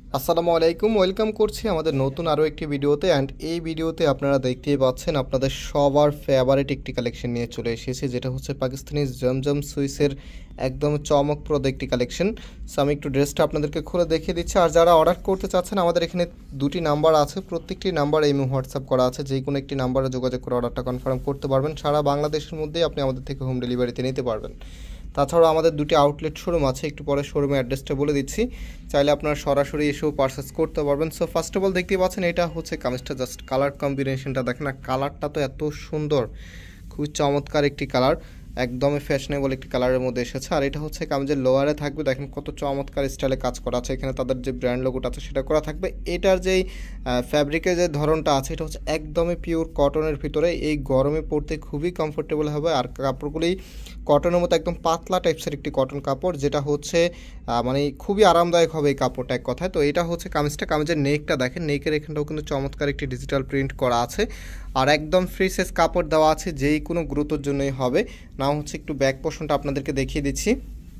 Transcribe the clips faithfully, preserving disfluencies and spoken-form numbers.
আসসালামু আলাইকুম, ওয়েলকাম করছি আমাদের নতুন আরও একটি ভিডিওতে। অ্যান্ড এই ভিডিওতে আপনারা দেখতেই পাচ্ছেন আপনাদের সবার ফেভারিট একটি কালেকশন নিয়ে চলে এসেছি, যেটা হচ্ছে পাকিস্তানি জমজম সুইসের একদম চমকপ্রদ একটি কালেকশন। সো আমি একটু ড্রেসটা আপনাদেরকে খুলে দেখিয়ে দিচ্ছি। আর যারা অর্ডার করতে চাচ্ছেন, আমাদের এখানে দুটি নাম্বার আছে, প্রত্যেকটি নাম্বার এই হোয়াটসঅ্যাপ করা আছে, যে কোনো একটি নাম্বারে যোগাযোগ করে অর্ডারটা কনফার্ম করতে পারবেন। সারা বাংলাদেশের মধ্যেই আপনি আমাদের থেকে হোম ডেলিভারিতে নিতে পারবেন। তাছাড়াও আমাদের দুটি আউটলেট শোরুম আছে, একটু পরে শোরুমের অ্যাড্রেসটা বলে দিচ্ছি, চাইলে আপনারা সরাসরি এসেও পারচেস করতে পারবেন। সো ফার্স্ট অফ অল দেখতেই পাচ্ছেন, এটা হচ্ছে কামিজটা, জাস্ট কালার কম্বিনেশনটা দেখেন না, কালারটা তো এত সুন্দর, খুবই চমৎকার একটি কালার, একদমই ফ্যাশনেবল একটি কালারের মধ্যে এসেছে। আর এটা হচ্ছে কামিজের লোয়ারে থাকবে, দেখেন কত চমৎকার স্টাইলে কাজ করা আছে, এখানে তাদের যে ব্র্যান্ড লোগোটা আছে সেটা করা থাকবে। এটার যেই ফ্যাব্রিকের যে ধরনটা আছে, এটা হচ্ছে একদমই পিওর কটনের ভিতরে, এই গরমে পরতে খুবই কমফোর্টেবল হবে। আর কাপড়গুলি কটনের মতো একদম পাতলা টাইপসের একটি কটন কাপড়, যেটা হচ্ছে মানে খুবই আরামদায়ক হবে এই কাপড়টা এক কথায়। তো এটা হচ্ছে কামিজটা, কামিজের নেকটা দেখেন, নেকের এখানটাও কিন্তু চমৎকার একটি ডিজিটাল প্রিন্ট করা আছে, আর একদম ফ্রি সাইজ কাপড় দেওয়া আছে, যেই কোনো গুরুত্বের জন্যই হবে না। হচ্ছে একটু ব্যাক পোর্শনটা আপনাদেরকে দেখিয়ে দিচ্ছি।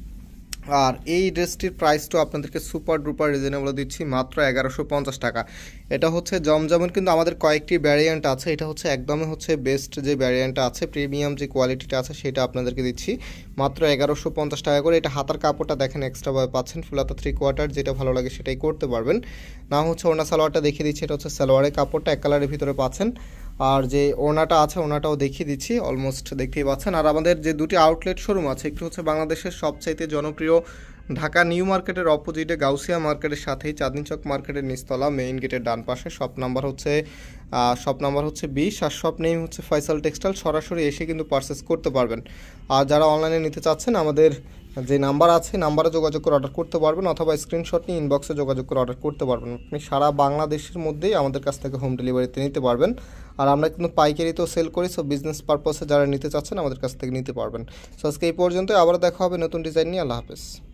আর এই ড্রেসটির প্রাইসটা আপনাদেরকে সুপার ডুপার রিজনেবল দিচ্ছি, মাত্র এগারোশো পঞ্চাশ টাকা। এটা হচ্ছে জমজমের কিন্তু আমাদের কয়েকটি ভ্যারিয়েন্ট আছে, এটা হচ্ছে একদমই হচ্ছে বেস্ট যে ভ্যারিয়েন্টটা আছে, প্রিমিয়াম যে কোয়ালিটিটা আছে সেটা আপনাদেরকে দিচ্ছি মাত্র এগারোশো পঞ্চাশ টাকা করে। এটা হাতার কাপড়টা দেখেন এক্সট্রাভাবে পাচ্ছেন, ফুল হাতা থ্রি কোয়ার্টার, যেটা ভালো লাগে সেটাই করতে পারবেন। না হচ্ছে ওনা সালোয়ারটা দেখিয়ে দিচ্ছি, এটা হচ্ছে সালোয়ারের কাপড়টা এক কালারের ভিতরে পাচ্ছেন। আর যে ওনাটা আছে ওনাটাও দেখিয়ে দিচ্ছি, অলমোস্ট দেখতেই পাচ্ছেন। আর আমাদের যে দুটি আউটলেট শোরুম আছে, একটু হচ্ছে বাংলাদেশের সবচাইতে জনপ্রিয় ঢাকা নিউ মার্কেটের অপোজিটে গাউসিয়া মার্কেটের সাথেই চাঁদনী চক মার্কেটের নিচতলা মেইন গেটের ডান পাশে, শপ নাম্বার হচ্ছে শপ নাম্বার হচ্ছে বিশ, আর শপ নেম হচ্ছে ফয়সাল টেক্সটাইল। সরাসরি এসে কিন্তু পারচেস করতে পারবেন। আর যারা অনলাইনে নিতে চাচ্ছেন, আমাদের যে নাম্বার আছে নাম্বারে যোগাযোগ করে অর্ডার করতে পারবেন, অথবা স্ক্রিনশট নিয়ে ইনবক্সে যোগাযোগ করে অর্ডার করতে পারবেন। আপনি সারা বাংলাদেশের মধ্যেই আমাদের কাছ থেকে হোম ডেলিভারিতে নিতে পারবেন। আর আমরা কিন্তু পাইকারিতেও সেল করি, সো বিজনেস পারপাসে যারা নিতে চাচ্ছেন আমাদের কাছ থেকে নিতে পারবেন। সো আজকে এই পর্যন্ত, আবার দেখা হবে নতুন ডিজাইন নিয়ে। আল্লাহ হাফেজ।